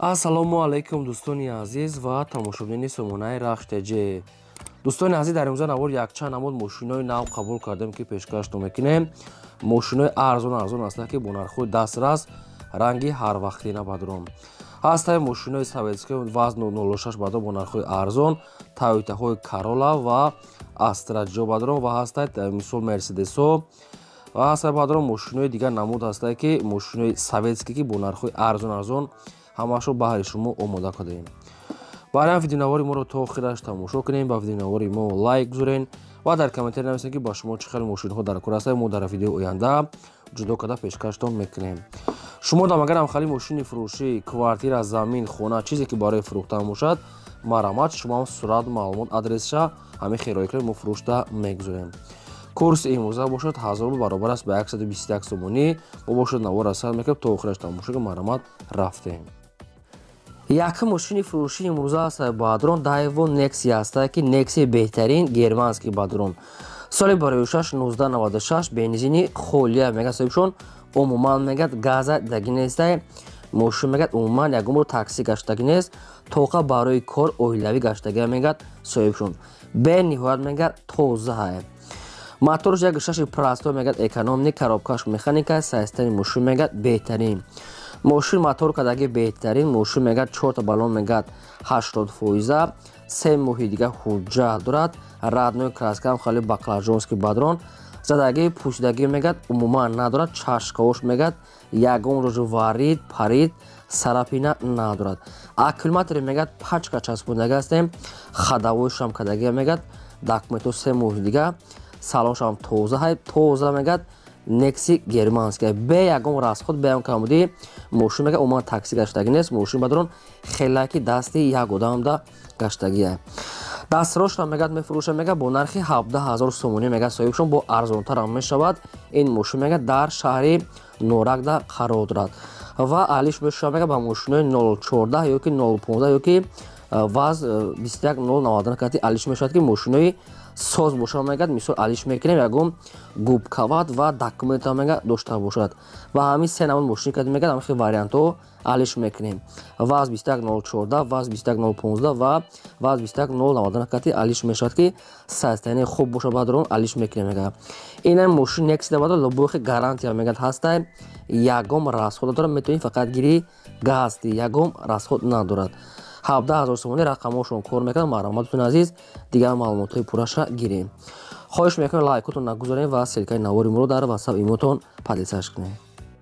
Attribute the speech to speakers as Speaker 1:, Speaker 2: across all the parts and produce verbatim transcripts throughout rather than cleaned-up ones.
Speaker 1: ассалому алайкум дӯстони азиз ва тамошобини сомонаи рахштеҷи. дӯстони азиз, дар имрӯза навор якчанд намуд мошинои нав қабул кардем ки пешкашто мекунем. мошинои арзон арзон ҳастанд ки бо нархҳои дастрас, ранги ҳарвақтина бадром ҳастанд. мошинои советскии вазну ноло шаш бадром бо нархҳои арзон, Toyotaҳои Corolla ва Astra бадром ва ҳастанд мисол Mercedes-о ва ҳастанд бадром мошинои дигар намуд ҳастанд ки мошинои советские ки бо нархҳои арзон арзон ҳамашро баҳри шумо омода кардем. барои видеонавори моро то охираш тамошо кунем, ба видеонавори мо лайк гузорен ва дар комментар нависед ки ба шумо чӣ хел мошинҳо дар кор ҳастанд. мо дар видеои оянда ҷудо карда пешкаштон мекунем. шумо дам агар ҳамхали мошини фурӯшӣ, квартира, замин, хона, чизе ки барои фурӯхтан бошад, марамат, шумо ҳам сурат, маълумот, адресша ҳамин херои кунед, мо фурӯшта мегузорем. курси имрӯза бошад ҳазор рубл баробар аст ба яксаду бисту як сомонӣ. мо бошад навор расад мекунем то охираш тамошо кунем. марамат, рафтем. Як мошини фурӯшии имрӯза ҳаст бадрон Daewoo Nexi ҳаст ки Nexi беҳтарин германский бадрон. соли барои шаш нуздаҳ наваду шаш бензини холия мегӯяд соҳибшон. умуман мегӯяд газа дагӣ нестай. мошин мегӯяд умуман ягумро такси гаштагӣ нест. тоқа барои кор оилавӣ гаштагӣ мегӯяд соҳибшон. бе ниҳоят мегӯяд тозаҳ. моторш як шаши простой мегӯяд экономни, коробкаш механика, сайстани мошин мегӯяд беҳтарин. мошин мотор кардагӣ беҳтарин. мошин мегӯяд чорта баллон мегӯяд ҳаштод фоиза. се моҳи дига ҳуҷҷат дорад. раднои краскаам хали баклажонский бадрон. задагии пӯшидагӣ мегӯяд умуман надорад. чашкаош мегӯяд ягон рӯжи варид парид сарапина надорад. аккумулятори мегӯяд пачка часпондагӣ ҳастем. хадавоишам кардагӣ мегӯяд документҳо се моҳи дига. салоншам тоза тоза мегӯяд Nexi германский. бе ягон расход, бе ягон камбудӣ мошин мегӯяд умуман такси гаштагӣ нест. мошин бадрон хелаки дасти як одамда гаштагӣ. дастроштам мегӯяд мефурӯшад мегӯяд бо нархи ҳабдаҳ ҳазор сомонӣ мегӯяд соҳибшон. бо арзонтарам мешавад. ин мошин мегӯяд дар шаҳри Норагда қарор дорад ва алиш мешавад мегӯяд ба мошинои нол чордаҳ ё ки нол понздаҳ ё ки ваз бисту як нол наваду нав кати алиш мешавад ки мошинои соз бошад мегӯяд мисол алиш мекунем ягон губкават ва документам мегӯяд дошта бошад. ва ҳамин се намуд мошини ки мегӯяд ҳамин вариантҳо алиш мекунем. ваз бисту як нол чордаҳ, ваз бисту як нол понздаҳ ва ваз бисту як нол наваду нав кати алиш мешавад ки сайзтарини хуб бошад бадрон алиш мекунем мегӯяд. ин мошин Nexi бадрон лубохи гарантия мегӯяд ҳастай. ягон расход надорад. метавонед фақат гирӣ газди ягон расход надорад. ҳабдаҳ ҳазор сомонӣ рақамошон кор мекунад. маромататон азиз, дигар маълумотҳои пурраша гирем. хоҳиш мекунем лайкотон нагузорем ва ссилкаи навори моро дар ватсап имотон падисаш кунем.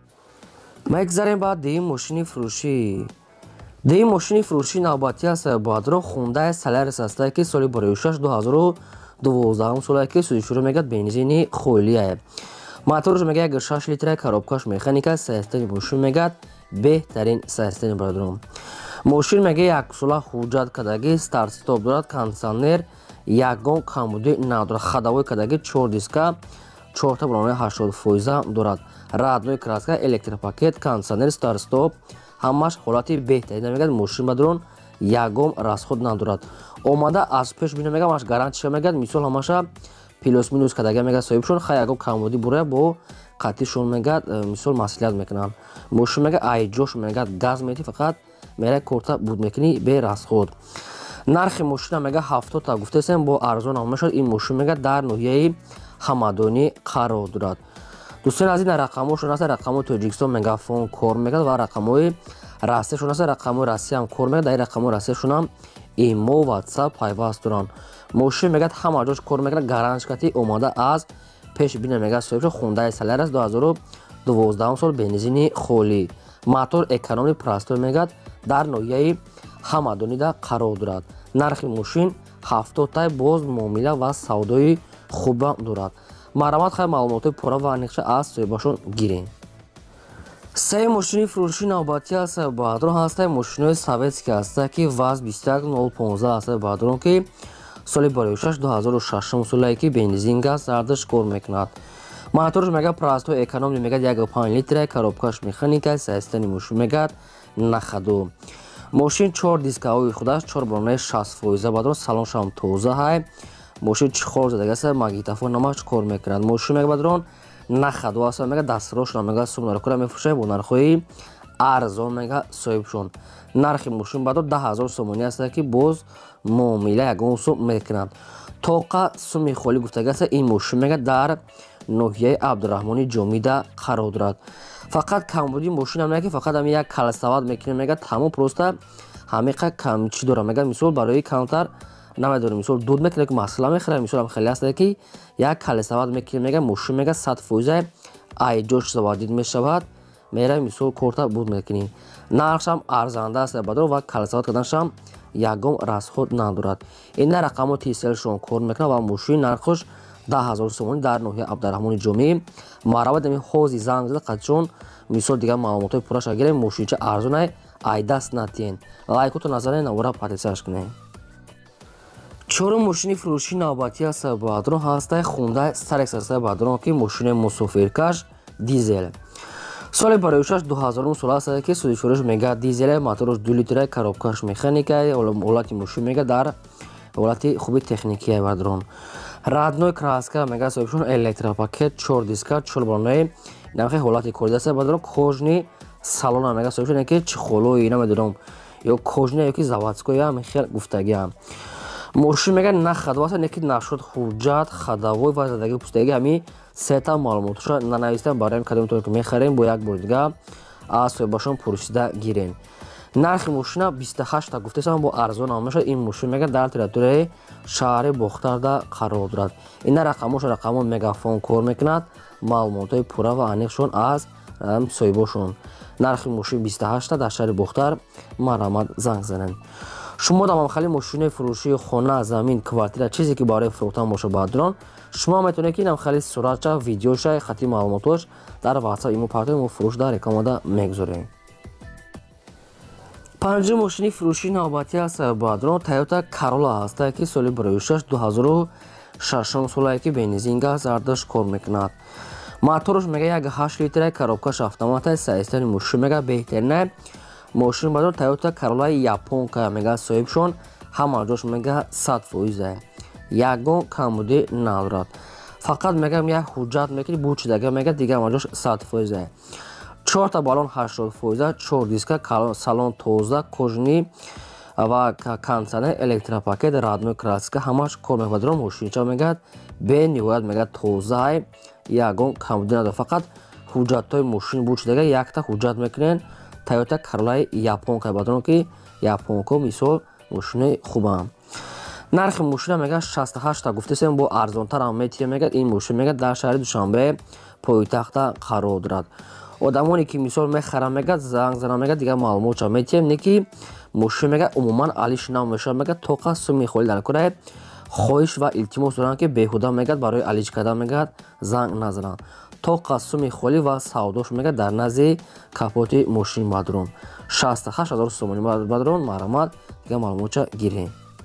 Speaker 1: мегзарем ба дим мошини фурӯшӣ. дим мошини фурӯшии навбатӣ аст бадрон Hyundai Solaris аст ки соли барои шаш ду ҳазору дувоздаҳум сола ки сӯзиширо мегӯяд бензини холия. моторш мегӯяд як шаш литра, коробкаш механика, сайстани мошин мегӯяд беҳтарин сайстани бадрон. мошин мегӯяд як сола ҳуҷҷат кардагӣ, старт стоп дорад, кондитсионер ягон камбудӣ надорад. хадавои кардагӣ чор диска, чорта балони ҳаштод фоиза дорад. раднои краска, электропакет, кондитсионер, старт стоп ҳамаш ҳолати беҳтарина мегӯяд. мошин бадрон ягон расход надорад. омада аз пеш бина мегӯяд ҳамаш гарантиша мегӯяд мисол ҳамаша плюс минус кардагӣ мегӯяд соҳибшон. ха ягон камбудӣ бурая бо қатишон мегӯяд мисол маслиҳат мекунанд. мошин мегӯяд айҷош мегӯяд газ мети фақат мерай корта буд мекунӣ бе расход. нархи мошина мегӯяд ҳафтод та гуфтесем бо арзон ҳам мешавад. ин мошин мегӯяд дар ноҳияи ҳамадонӣ қарор дорад. дӯстони азиз, дар рақамошон аст. рақамои Тоҷикистон мегафон кор мекунад ва рақамои Россияшон аст. рақамои Россия ҳам кор мекунад. дар ин рақамои Россияшон ҳам имо, ватсап пайваст доранд. мошин мегӯяд ҳама ҷош кор мекунад. гарантияти омада аз пеш бина мегӯяд соҳибшон. Hyundai Solaris ду ҳазору дувоздаҳум сол бензини холӣ. мотор экономи простой мегӯяд дар ноҳияи ҳамадонида қарор дорад. нархи мошин ҳафтод тай боз муомила ва савдои хуба дорад. маромат хай маълумоти пурра ва аниқша аз соҳибашон гирем. се мошини фурӯшии навбатӣ аст бадрон ҳастай мошинои советский аст ки ваз бисту як нол понздаҳ аст бадрон ки соли барои шаш ду ҳазору шашум солае ки бензин газ зардаш кор мекунад. моторш мегӯяд простой экономи мегӯяд як панҷ литра, коробкаш механика, сайстани мошин мегӯяд нахаду. мошин чор дискаҳои худаш чор балонаи шаст фоиза бадрон. салоншам тоза ҳай. мошин чихор задагӣ аст. магнитофон намаш кор мекунад. мошин мегӯяд бадрон нахаду аст мегӯяд дастрош намегӯяд сум наркура мефурӯшад бо нархҳои арзон мега соҳибшон. нархи мошин бадор даҳ ҳазор сомонӣ аст ки боз муомила ягон сум мекунанд. тоқа суми холӣ гуфтага аст ин мошин мега дар ноҳияи абдураҳмони ҷомида қарор дорад. фақат камбуди мошин ам не ки фақат ҳам як калсават мекунем мега тамом просто ҳамиқа кам чӣ дорам мега мисол барои камтар намедонем мисол дуд мекунем ки масъала мехӯрем мисол ам хеле аст ки як калсават мекунем мега мошин мега сад фоиза айҷош заводид мешавад мера мисол корта буд мекунем. нархшам арзанда аст бадор ва калсават карданашам ягон расход надорад. ина рақамоти селшон кор мекунад ва мошин нархош даҳ ҳазор сомонӣ дар ноҳияи абдураҳмони ҷомӣ маърабат дами ҳози занг зада қачон мисол дигар маълумотои пурраша гирем мошинча арзонай ай даст натиен лайкото назарен навора подписаш кунем. чорум мошини фурӯшии навбатӣ аст бадрон ҳастай хундай старекс аст бадрон ки мошини мусофиркаш дизел соли бароишаш ду ҳазорум сол аст ки судифурӯш мега дизел моторош ду литра коробкаш механикай ҳолати мошин мега дар ҳолати хуби техникия бадрон радной краска мега соҳибшон электропакет чор диска чор балонаи намхе ҳолати коридаса бадрон кожни салона мега соҳибшон ки чихолои намедонам ё кожни ёки заводскоя мехел гуфтагиам мошин мега на хадва аст не ки нашуд ҳуҷҷат хадавой ва задагӣ пустагӣ ҳами сета маълумотоша нанавистан барои кадомитон ки мехарем бо як бор дига аз соҳибашон пурсида гирен. нархи мошина бисту ҳашт гуфтасам бо арзон ам мешавад. ин мошин мега дар территорияи шаҳри бохтарда қарор дорад. ина рақамош рақамон мегафон кор мекунад маълумотои пурра ва аниқшон аз соҳибошон. нархи мошин бисту ҳашт дар шаҳри бохтар марҳамат занг занед. шумо дар махалли мошинои фурӯшии хона замин квартира чизе ки барои фурӯхтан боша бадрон шумо метавонед ки намхали суратша видеоша хати маълумотош дар ватсап имо партои мо фурӯш дар рекламада мегузорем. панҷум мошини фурӯшии навбатӣ аст бадрон Toyota Corolla аст ки соли барои шаш ду ҳазору шашум солае ки бензин газ ардаш кор мекунад. моторош мега як ҳашт литра коробкаш автомата саистани мошин мега беҳтерина мошин бадрон Toyota Corolla японка мега соҳибшон ҳама ҷош мега сад фоиза ягон камбудӣ надорад. фақат мегам як ҳуҷҷат мекунӣ бучидага мега дигар ҳама ҷош сад фоиза чорта балон ҳаштод фоиза чор диска салон тоза кожни ва кансане электропакет радной краска ҳамаш кор мебадрон мошинча мегад бе ниҳоят мега тоза ягон камбудӣ надорад. фақат ҳуҷҷатҳои мошин бучидага якта ҳуҷҷат мекунен Toyota Corolla японка бадрон ки японко мисол мошини хубам. нархи мошина мега шасту ҳашт гуфтасем бо арзонтарам метием мегад ин мошин мегад дар шаҳри душанбе пойтахта қарор дорад. одамоне ки мисол мехарам мегад занг занам мегад дигар маълумотша метием не ки мошин мега умуман алиш нав мешавад мегад тоқа суми холӣ дар кора хоҳиш ва илтимос доранд ки беҳуда мегад барои алиш кардан мегад занг назананд. тоқа суми холӣ ва савдош мегад дар назди капоти мошин бадрон шасту ҳашт ҳазор сомонӣ бадрон марҳамат дигар маълумотша гирем.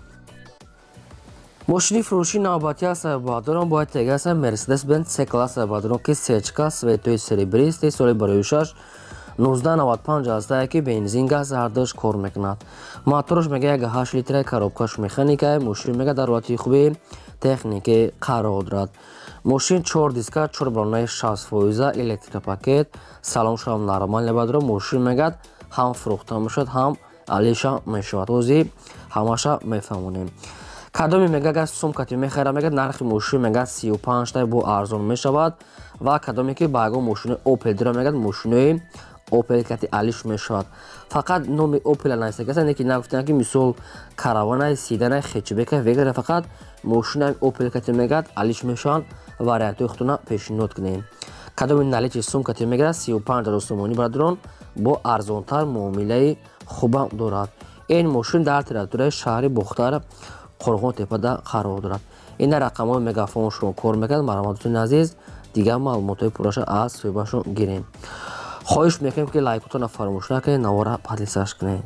Speaker 1: мошини фурӯшии навбатӣ аст бадрон бояд тега аст Mercedes-Benz C-класс бадрон ки сечка светои серебристи соли барои шаш нуздаҳ навад панҷ аст ки бензин газ ардаш кор мекунад. моторош мега як ҳашт литра коробкаш механика мошин мега дар ҳолати хуби техники қарор дорад. мошин чор диска чор балонаи шаст фоиза электропакет салоншам нормал бадрон мошин мегад ҳам фурӯхта мешавад ҳам алиша мешавад ҳозир ҳамаша мефаҳмонем. кадоми мега газ сумкати мехара мега нархи мошин мега сию панҷта бо арзон мешавад ва кадоме ки ба ягон мошини Opel дора мега мошинои Opel кати алиш мешавад. фақат номи Opel наистагаса не ки нагуфтан ки мисол каравана седана хечбека вегара фақат мошинаи Opel кати мега алиш мешаванд вариантои худтона пешниҳод кунем. кадоми наличи сумкати мега сию панҷ ҳазор сомонӣ бадрон бо арзонтар муомилаи хубам дорад. ин мошин дар территорияи шаҳри бохтар Қорғонтепада қарор дорад. ина рақамҳои мегафоншон кор мекунад марҳаматотини азиз дигар маълумотои пурраша аз соҳибашон гирем. хоҳиш мекунем ки лайкотона фаромӯш накунед навора подписаш кунед.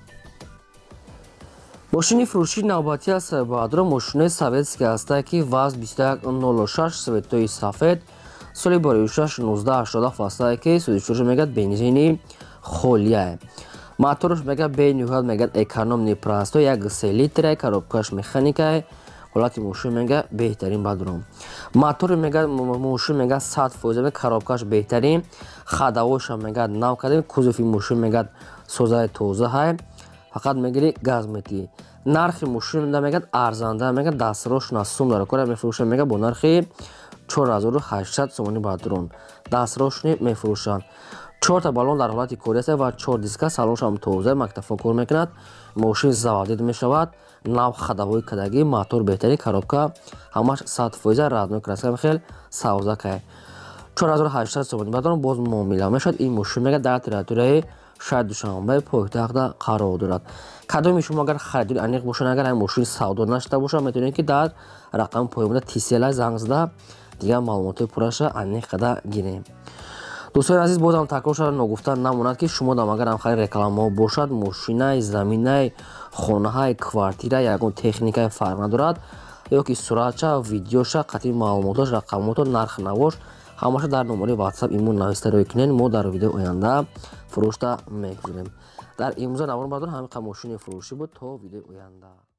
Speaker 1: мошини фурӯшии навбатӣ аст бадрон мошинои советски аст ки ваз бисту як нолу шаш светои сафед соли барои шаш нуздаҳ ҳаштод ҳафт аст ки судифурӯш мегад бензини холия моторош мега бе ниҳоят мегад экономни простой як се литра коробкаш механика ҳолати мошин мега беҳтарин бадурам. Мотори мега мошин мега сад фоиз коробкаш беҳтарин, хадавоша мега нав кардем, кузофи мошин мега созаи тоза ҳай, фақат мегири газ метӣ. нархи мошин мега арзанда мега дастрош сум дора кора мефурӯшад мега бо нархи чор ҳазору ҳаштсад сомони бадурон дастрошни мефурӯшанд. чорта баллон дар ҳолати кори аст ва чор диска салоншам тоза мактафон кор мекунад. мошин заводид мешавад, нав хадавои кадагӣ, мотор беҳтарин, коробка ҳамаш сад фоиз разнок краска мехел савзакай. чор ҳазору ҳаштсад сомони бадурон боз муомила мешавад. ин мошин мега дар территорияи шаҳри Душанбе пойтахта қарор дорад. кадоми шумо агар харидори аниқ бошад, агар ин мошин савдо нашуда бошад, метавонед ки дар рақами поёмда тисела занг зада дигар маълумоти пурраша аниқ када гирем. дӯстони азиз, бозам такрор шуда ногуфта намонад ки шумо дам агар ҳамхари рекламаҳо бошад, мошинаи заминаи хонаҳаи квартира ягон техникаи фарқ надорад, ё ки суратша видеоша қатъи маълумотош рақамото нархнавош ҳамаша дар номари ватсап имон нависта рӯй кунед. мо дар видеои оянда фурӯшта мегузорем. дар имрӯза навор бадор ҳамин мошини фурӯшӣ буд. то видеои оянда.